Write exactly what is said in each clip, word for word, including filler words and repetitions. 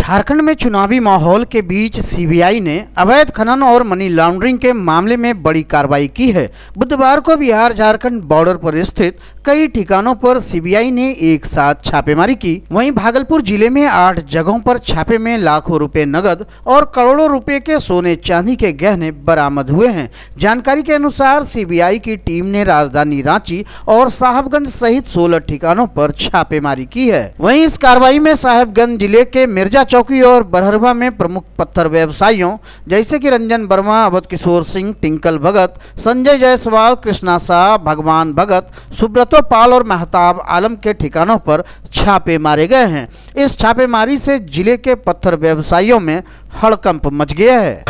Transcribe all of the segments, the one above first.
झारखंड में चुनावी माहौल के बीच सीबीआई ने अवैध खनन और मनी लॉन्ड्रिंग के मामले में बड़ी कार्रवाई की है। बुधवार को बिहार झारखंड बॉर्डर पर स्थित कई ठिकानों पर सीबीआई ने एक साथ छापेमारी की। वहीं भागलपुर जिले में आठ जगहों पर छापे में लाखों रुपए नगद और करोड़ों रुपए के सोने चांदी के गहने बरामद हुए हैं। जानकारी के अनुसार सीबीआई की टीम ने राजधानी रांची और साहिबगंज सहित सोलह ठिकानों पर छापेमारी की है। वहीं इस कार्रवाई में साहिबगंज जिले के मिर्जा चौकी और बरहरवा में प्रमुख पत्थर व्यवसायियों जैसे कि रंजन वर्मा, अवध किशोर सिंह, टिंकल भगत, संजय जायसवाल, कृष्णा शाह, भगवान भगत, सुब्रतो पाल और महताब आलम के ठिकानों पर छापे मारे गए हैं। इस छापेमारी से जिले के पत्थर व्यवसायियों में हड़कंप मच गया है।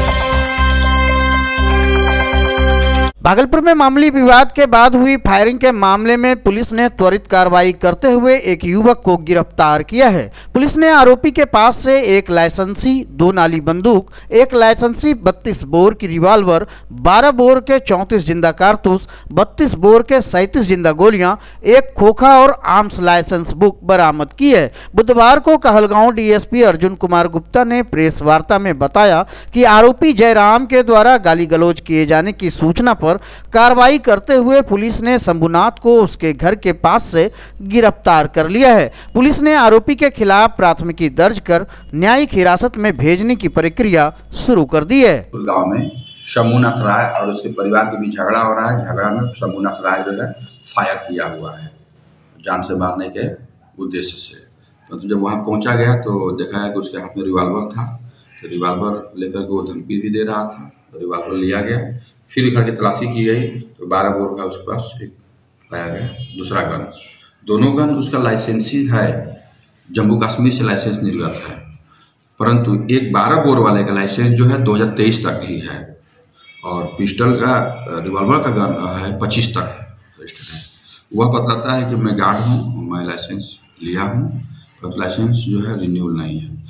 भागलपुर में मामूली विवाद के बाद हुई फायरिंग के मामले में पुलिस ने त्वरित कार्रवाई करते हुए एक युवक को गिरफ्तार किया है। पुलिस ने आरोपी के पास से एक लाइसेंसी दो नाली बंदूक, एक लाइसेंसी बत्तीस बोर की रिवाल्वर, बारह बोर के चौंतीस जिंदा कारतूस, बत्तीस बोर के सैंतीस जिंदा गोलियां, एक खोखा और आर्म्स लाइसेंस बुक बरामद की है। बुधवार को कहलगांव डीएसपी अर्जुन कुमार गुप्ता ने प्रेस वार्ता में बताया कि आरोपी जयराम के द्वारा गाली गलौज किए जाने की सूचना पर कार्रवाई करते हुए पुलिस ने शंभुनाथ को उसके घर के पास से गिरफ्तार कर लिया है। पुलिस ने आरोपी के खिलाफ प्राथमिकी दर्ज कर न्यायिक हिरासत में भेजने की प्रक्रिया शुरू कर दी है। गांव में शंभुनाथ राय और उसके परिवार के बीच झगड़ा हो रहा है। झगड़ा में शंभुनाथ राय जो है फायर किया हुआ है जान से मारने के उद्देश्य से। तो जब वहां पहुंचा गया तो देखा है कि उसके हाथ में रिवाल्वर था। तो रिवाल्वर लेकर के वो धमकी भी दे रहा था। तो रिवाल्वर लिया गया, फिर घर की तलाशी की गई तो बारह बोर का उसके पास एक पाया गया दूसरा गन। दोनों गन उसका लाइसेंसी है, जम्मू कश्मीर से लाइसेंस निर्गत है, परंतु एक बारह बोर वाले का लाइसेंस जो है दो हज़ार तेईस तक ही है और पिस्टल का रिवॉल्वर का गन है पच्चीस तक रजिस्टर्ड है। वह बतलाता है कि मैं गार्ड हूँ, मैं लाइसेंस लिया हूँ, परंतु लाइसेंस जो है रिन्यूअल नहीं है।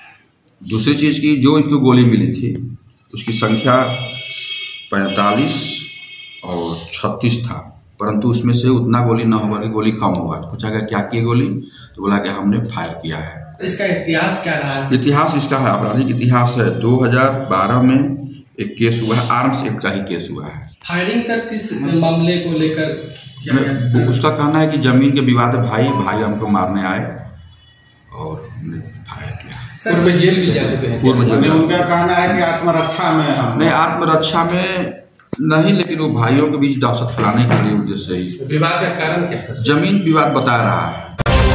दूसरी चीज़ की जो इनको गोली मिली थी उसकी संख्या पैंतालीस और छत्तीस था, परंतु उसमें से उतना गोली ना होगा कि गोली कम होगा। तो पूछा गया क्या किए गोली, तो बोला कि हमने फायर किया है। इसका इतिहास क्या रहा है? इतिहास इसका है, आपराधिक इतिहास है। दो हज़ार बारह में एक केस हुआ है, आर्म्स एक्ट का ही केस हुआ है। फायरिंग सर किस मामले को लेकर किया गया था सर? उसका कहना है कि जमीन के विवाद है, भाई भाई हमको मारने आए और हमने फायर किया। सर में जेल भी जा चुके हैं। उनका कहना है कि आत्मरक्षा में नहीं, आत्मरक्षा में नहीं, लेकिन वो भाइयों के बीच दहशत फैलाने के लिए उद्देश्य ही। विवाद का कारण क्या था? जमीन विवाद बता रहा है।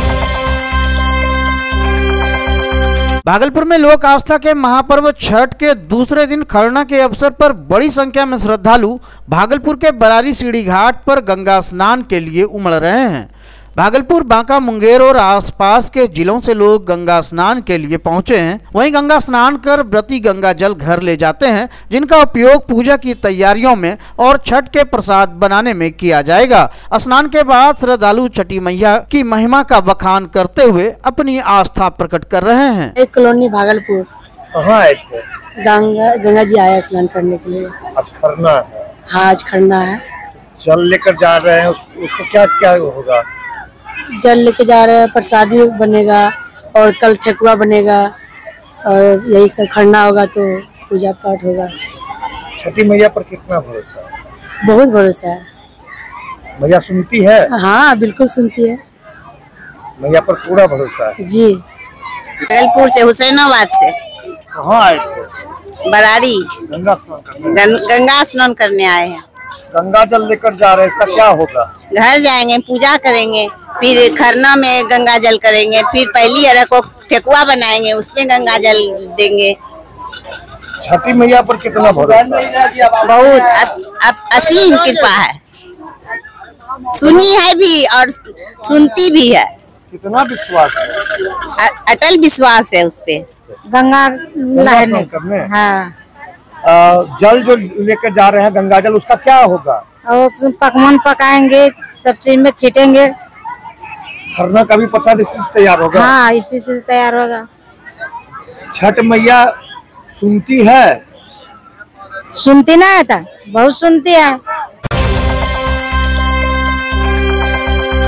भागलपुर में लोक आस्था के महापर्व छठ के दूसरे दिन खरना के अवसर पर बड़ी संख्या में श्रद्धालु भागलपुर के बरारी सीढ़ी घाट पर गंगा स्नान के लिए उमड़ रहे हैं। भागलपुर, बांका, मुंगेर और आसपास के जिलों से लोग गंगा स्नान के लिए पहुंचे हैं। वहीं गंगा स्नान कर व्रती गंगा जल घर ले जाते हैं, जिनका उपयोग पूजा की तैयारियों में और छठ के प्रसाद बनाने में किया जाएगा। स्नान के बाद श्रद्धालु छठी मैया की महिमा का बखान करते हुए अपनी आस्था प्रकट कर रहे हैं। एक कॉलोनी भागलपुर, कहाँ आए थे? गंगा गंगा जी आया स्नान करने के लिए। आज खरना है? हाँ, आज खरना है। जल लेकर जा रहे हैं, उसको क्या क्या होगा? जल लेके जा रहे हैं, प्रसादी बनेगा और कल ठेकुआ बनेगा और यही सब खरना होगा तो पूजा पाठ होगा। छठी मैया पर कितना भरोसा है? बहुत भरोसा है। मैया सुनती है? हाँ, बिल्कुल सुनती है। मैया पर पूरा भरोसा है जी। भागलपुर से, हुसैनाबाद से। कहाँ आए थे? बरारी गंगा स्नान करने। गं, गंगा स्नान करने आए हैं। गंगा जल लेकर जा रहे हैं, इसका क्या होगा? घर जाएंगे, पूजा करेंगे, फिर खरना में गंगा जल करेंगे, फिर पहली अरग को ठेकुआ बनाएंगे, उसमें गंगा जल देंगे। छठी मैया पर कितना भरोसा? बहुत असीम कृपा है, सुनी है भी और सुनती भी है। कितना विश्वास है? अटल विश्वास है उस पे। गंगा नहाने करने। हाँ। आ, जल जो लेकर जा रहे हैं गंगा जल, उसका क्या होगा? और पकवान पकाएंगे, सब चीज में छीटेंगे। खरना का भी प्रसाद इसी से तैयार होगा? हाँ, इसी से तैयार होगा। छठ मैया सुनती है? सुनती ना है था, बहुत सुनती है।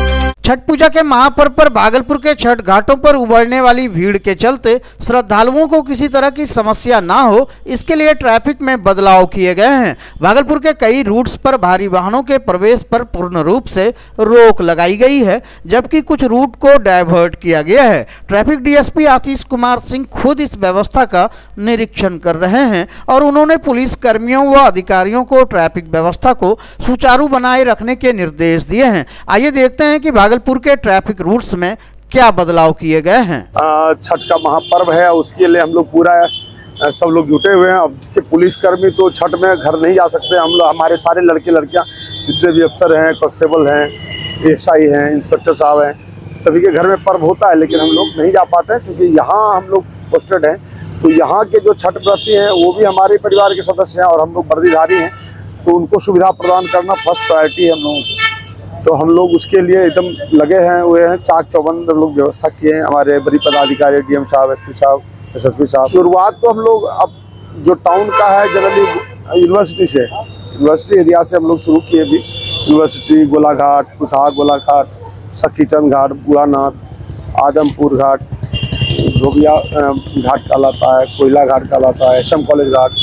छठ पूजा के महापर्व पर भागलपुर के छठ घाटों पर उमड़ने वाली भीड़ के चलते श्रद्धालुओं को किसी तरह की समस्या ना हो, इसके लिए ट्रैफिक में बदलाव किए गए हैं। भागलपुर के कई रूट्स पर भारी वाहनों के प्रवेश पर पूर्ण रूप से रोक लगाई गई है, जबकि कुछ रूट को डायवर्ट किया गया है। ट्रैफिक डीएसपी आशीष कुमार सिंह खुद इस व्यवस्था का निरीक्षण कर रहे हैं और उन्होंने पुलिस कर्मियों व अधिकारियों को ट्रैफिक व्यवस्था को सुचारू बनाए रखने के निर्देश दिए हैं। आइए देखते हैं कि भागलपुर के ट्रैफिक रूट्स में क्या बदलाव किए गए हैं। छठ का महापर्व है, उसके लिए हम लोग पूरा सब लोग जुटे हुए हैं। अब पुलिस कर्मी तो छठ में घर नहीं जा सकते, हम लोग हमारे सारे लड़के लड़कियां जितने भी अफसर हैं, कांस्टेबल हैं, एएसआई हैं, इंस्पेक्टर साहब हैं, सभी के घर में पर्व होता है, लेकिन हम लोग नहीं जा पाते हैं क्योंकि यहाँ हम लोग पोस्टेड हैं। तो यहाँ के जो छठ व्रती हैं वो भी हमारे परिवार के सदस्य हैं और हम लोग वर्दीधारी हैं, तो उनको सुविधा प्रदान करना फर्स्ट प्रायोरिटी है हम लोगों की। तो हम लोग उसके लिए एकदम लगे हैं हुए हैं, चाक चौबंद हम लोग व्यवस्था किए हैं। हमारे बड़ी पदाधिकारी डीएम साहब, एसपी साहब, एसएसपी साहब। शुरुआत तो हम लोग अब जो टाउन का है जनरली यूनिवर्सिटी से, यूनिवर्सिटी एरिया से हम लोग शुरू किए भी। यूनिवर्सिटी, गोलाघाट, कुशहा गोलाघाट, सखीचंद घाट, बुढ़ानाथ, आदमपुर घाट, धोबिया घाट कहलाता है, कोयला घाट कहलाता है, S M college Ghat,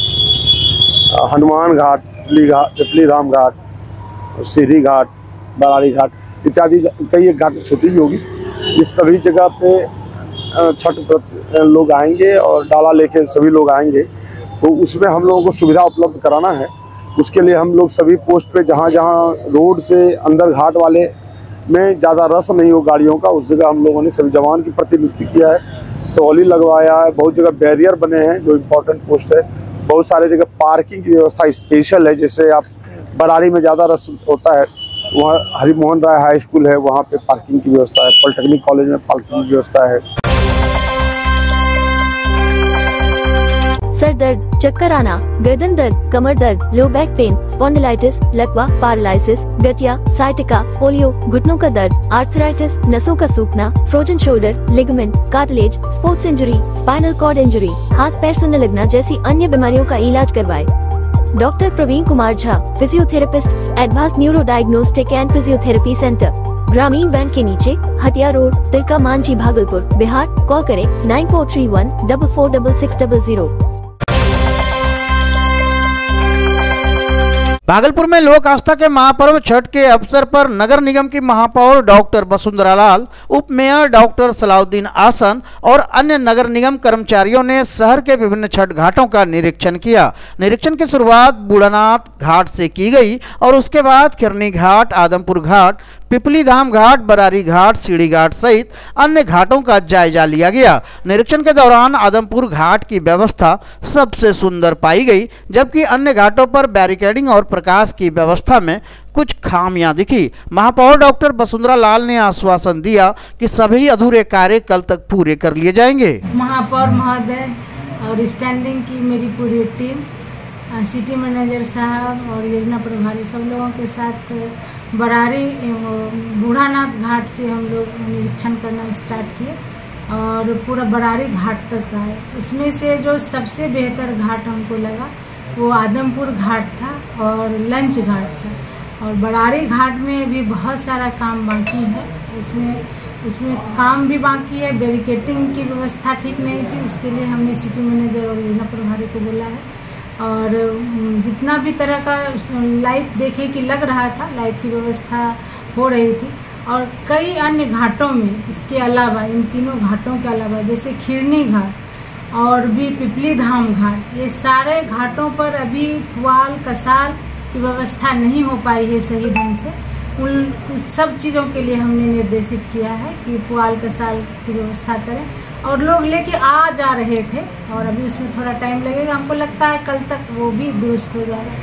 Hanuman Ghat, Pipli Ghat, Pipli Dham Ghat, Sidhi Ghat, Barari घाट इत्यादि कई एक घाट छोटी भी होगी। इस सभी जगह पे छठ व्रत लोग आएंगे और डाला लेके सभी लोग आएंगे, तो उसमें हम लोगों को सुविधा उपलब्ध कराना है। उसके लिए हम लोग सभी पोस्ट पे जहाँ जहाँ रोड से अंदर घाट वाले में ज़्यादा रस नहीं हो गाड़ियों का, उस जगह हम लोगों ने सभी जवान की प्रतिनियुक्ति किया है, टॉली लगवाया है, बहुत जगह बैरियर बने हैं जो इम्पोर्टेंट पोस्ट है। बहुत सारे जगह पार्किंग की व्यवस्था स्पेशल है, जैसे आप बरारी में ज़्यादा रस होता है, वहाँ हरिमोहन राय हाई स्कूल है, वहाँ पे पार्किंग की व्यवस्था है। पॉलिटेक्निक कॉलेज में पार्किंग की व्यवस्था है। सर दर्द, चक्कर आना, गर्दन दर्द, कमर दर्द, लो बैक पेन, स्पॉन्डिलाइटिस, लकवा, पैरालिसिस, गठिया, साइटिका, पोलियो, घुटनों का दर्द, आर्थराइटिस, नसों का सूखना, frozen shoulder, ligament, cartilage, sports injury, spinal cord injury, हाथ पैर सुन्न लगना जैसी अन्य बीमारियों का इलाज करवाए। Doctor Praveen Kumar Jha, physiotherapist, advance neuro diagnostic and physiotherapy centre, Gramin bank के नीचे, हटिया रोड, तिलका मांझी, भागलपुर, बिहार। कॉल करें nine four three one double four double six double zero. Bhagalpur में लोक आस्था के महापर्व छठ के अवसर पर नगर निगम की महापौर डॉक्टर वसुंधरा लाल, उप मेयर डॉक्टर सलाउद्दीन आसन और अन्य नगर निगम कर्मचारियों ने शहर के विभिन्न छठ घाटों का निरीक्षण किया। निरीक्षण की शुरुआत बूढ़ानाथ घाट से की गई और उसके बाद किरनी घाट, आदमपुर घाट, पिपली धाम घाट, बरारी घाट, सीढ़ी घाट सहित अन्य घाटों का जायजा लिया गया। निरीक्षण के दौरान आदमपुर घाट की व्यवस्था सबसे सुंदर पाई गई, जबकि अन्य घाटों पर बैरिकेडिंग और प्रकाश की व्यवस्था में कुछ खामियां दिखी। महापौर डॉक्टर वसुंधरा लाल ने आश्वासन दिया कि सभी अधूरे कार्य कल तक पूरे कर लिए जाएंगे। महापौर महोदय और स्टैंडिंग की मेरी पूरी टीम, सिटी मैनेजर साहब और योजना प्रभारी सब लोगों के साथ बरारी बूढ़ानाथ घाट से हम लोग निरीक्षण करना स्टार्ट किए और पूरा बरारी घाट तक आए। उसमें से जो सबसे बेहतर घाट हमको लगा वो आदमपुर घाट था और लंच घाट था। और बरारी घाट में भी बहुत सारा काम बाकी है, उसमें उसमें काम भी बाकी है। बैरिकेटिंग की व्यवस्था ठीक नहीं थी, उसके लिए हमने सिटी मैनेजर और योजना प्रभारी को बोला है। और जितना भी तरह का लाइट देखे कि लग रहा था, लाइट की व्यवस्था हो रही थी। और कई अन्य घाटों में इसके अलावा, इन तीनों घाटों के अलावा, जैसे खिरनी घाट और भी पिपली धाम घाट, ये सारे घाटों पर अभी पुआल कसार की व्यवस्था नहीं हो पाई है सही ढंग से। उन सब चीज़ों के लिए हमने निर्देशित किया है कि पुआल कसार की व्यवस्था करें। और लोग लेके आ जा रहे थे और अभी उसमें थोड़ा टाइम लगेगा, हमको लगता है कल तक वो भी दुरुस्त हो जाएगा।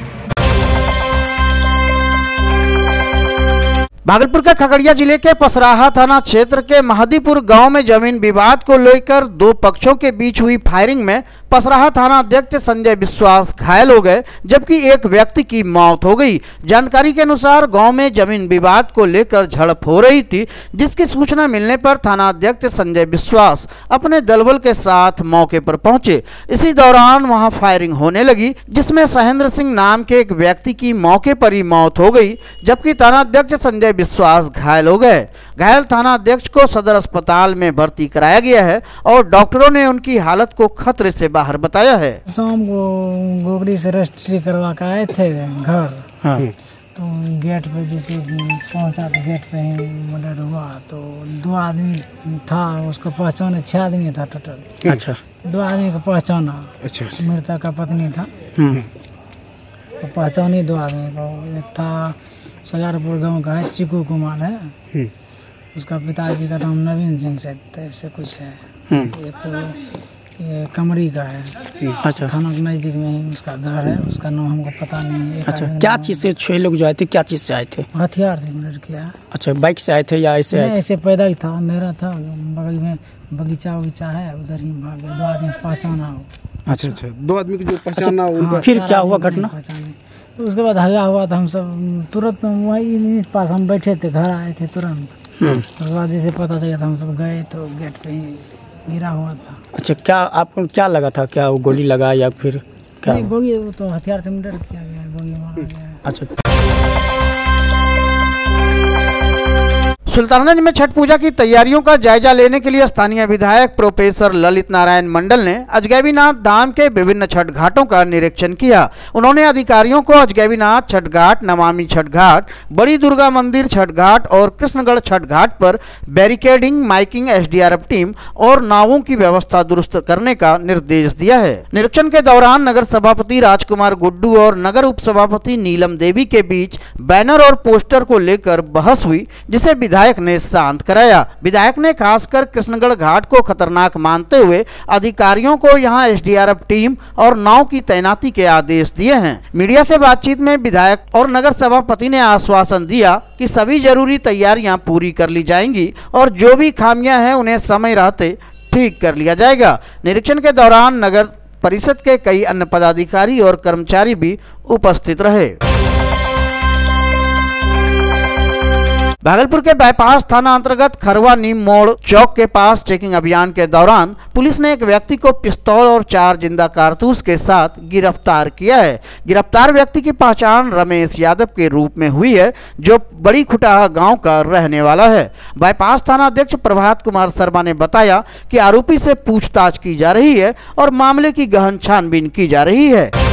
भागलपुर के खगड़िया जिले के पसराहा थाना क्षेत्र के महदीपुर गांव में जमीन विवाद को लेकर दो पक्षों के बीच हुई फायरिंग में पसराहा थाना अध्यक्ष संजय विश्वास घायल हो गए, जबकि एक व्यक्ति की मौत हो गई। जानकारी के अनुसार गांव में जमीन विवाद को लेकर झड़प हो रही थी, जिसकी सूचना मिलने पर थाना अध्यक्ष संजय विश्वास अपने दलबल के साथ मौके पर पहुंचे। इसी दौरान वहां फायरिंग होने लगी, जिसमें सहेंद्र सिंह नाम के एक व्यक्ति की मौके पर ही मौत हो गई, जबकि थाना अध्यक्ष संजय विश्वास घायल हो गए। घायल थाना अध्यक्ष को सदर अस्पताल में भर्ती कराया गया है और डॉक्टरों ने उनकी हालत को खतरे से बाहर बताया है। शाम को गोगरी से रजिस्ट्री करवा कर आए थे घर। हाँ। तो गेट पे जैसे पहुंचा तो गेट पे ही मर्डर हुआ। तो दो आदमी था, उसका पहचान छह आदमी था टोटल। अच्छा। दो आदमी का पहचाना। अच्छा। मृतक का पत्नी था। तो पहचानी दो आदमी को। एक था सजारपुर गांव का है, चिकू कुमार है। उसका पिताजी का नाम नवीन सिंह से ऐसे कुछ है। एक ये कमरी का है। अच्छा। थाना के नजदीक में ही उसका घर है, उसका नाम हमको पता नहीं है। अच्छा। क्या चीज़ से छह लोग जो आए थे, क्या चीज़ से आए थे? हथियार से मर्डर किया। अच्छा। बाइक से आए थे या ऐसे आए थे? ऐसे पैदल था, अंधेरा था, बगल में बगीचा उगीचा है, उधर ही भाग गया। दो आदमी पहचाना हो। अच्छा अच्छा। दो आदमी की जो पहचाना हो। हाँ, फिर क्या हुआ घटना? तो उसके बाद हल्ला हुआ था, हम सब तुरंत वही पास हम बैठे थे, घर आए थे तुरंत। उसके बाद जैसे पता चला था हम सब गए तो गेट पे ही गिरा हुआ था। अच्छा। क्या आपको क्या लगा था? क्या वो गोली लगा या फिर क्या? नहीं, गोली तो हथियार से मर्डर किया गया, गोली मारा गया। अच्छा। सुल्तानगंज में छठ पूजा की तैयारियों का जायजा लेने के लिए स्थानीय विधायक प्रोफेसर ललित नारायण मंडल ने अजगैबीनाथ धाम के विभिन्न छठ घाटों का निरीक्षण किया। उन्होंने अधिकारियों को अजगैबीनाथ छठ घाट, नमामि छठ घाट, बड़ी दुर्गा मंदिर छठ घाट और कृष्णगढ़ छठ घाट पर बैरिकेडिंग, माइकिंग, एसडीआरएफ टीम और नावों की व्यवस्था दुरुस्त करने का निर्देश दिया है। निरीक्षण के दौरान नगर सभापति राजकुमार गुड्डू और नगर उप सभापति नीलम देवी के बीच बैनर और पोस्टर को लेकर बहस हुई, जिसे विधायक ने शांत कराया। विधायक ने खासकर कृष्णगढ़ घाट को खतरनाक मानते हुए अधिकारियों को यहां एसडीआरएफ टीम और नाव की तैनाती के आदेश दिए हैं। मीडिया से बातचीत में विधायक और नगर सभापति ने आश्वासन दिया कि सभी जरूरी तैयारियां पूरी कर ली जाएंगी और जो भी खामियां हैं उन्हें समय रहते ठीक कर लिया जाएगा। निरीक्षण के दौरान नगर परिषद के कई अन्य पदाधिकारी और कर्मचारी भी उपस्थित रहे। भागलपुर के बाईपास थाना अंतर्गत खरवा नीम मोड़ चौक के पास चेकिंग अभियान के दौरान पुलिस ने एक व्यक्ति को पिस्तौल और चार जिंदा कारतूस के साथ गिरफ्तार किया है। गिरफ्तार व्यक्ति की पहचान रमेश यादव के रूप में हुई है, जो बड़ी खुटाहा गांव का रहने वाला है। बाईपास थाना अध्यक्ष प्रभात कुमार शर्मा ने बताया कि आरोपी से पूछताछ की जा रही है और मामले की गहन छानबीन की जा रही है।